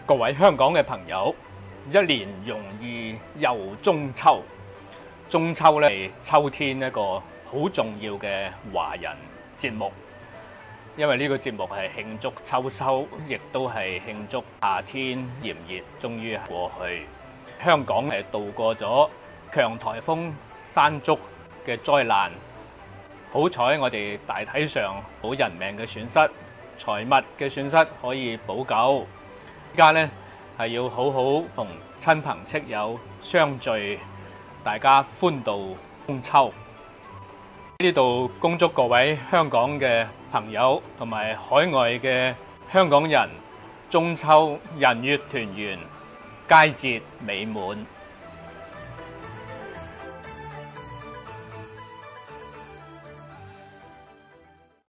各位香港嘅朋友，一年容易又中秋。中秋咧係秋天一個好重要嘅華人節目，因為呢個節目係慶祝秋收，亦都係慶祝夏天炎熱終於過去。香港係度過咗強颱風山竹嘅災難，好彩我哋大體上冇人命嘅損失，財物嘅損失可以補救。而家呢係要好好同親朋戚友相聚，大家歡度中秋。呢度恭祝各位香港嘅朋友同埋海外嘅香港人中秋人月團圓，佳節美滿。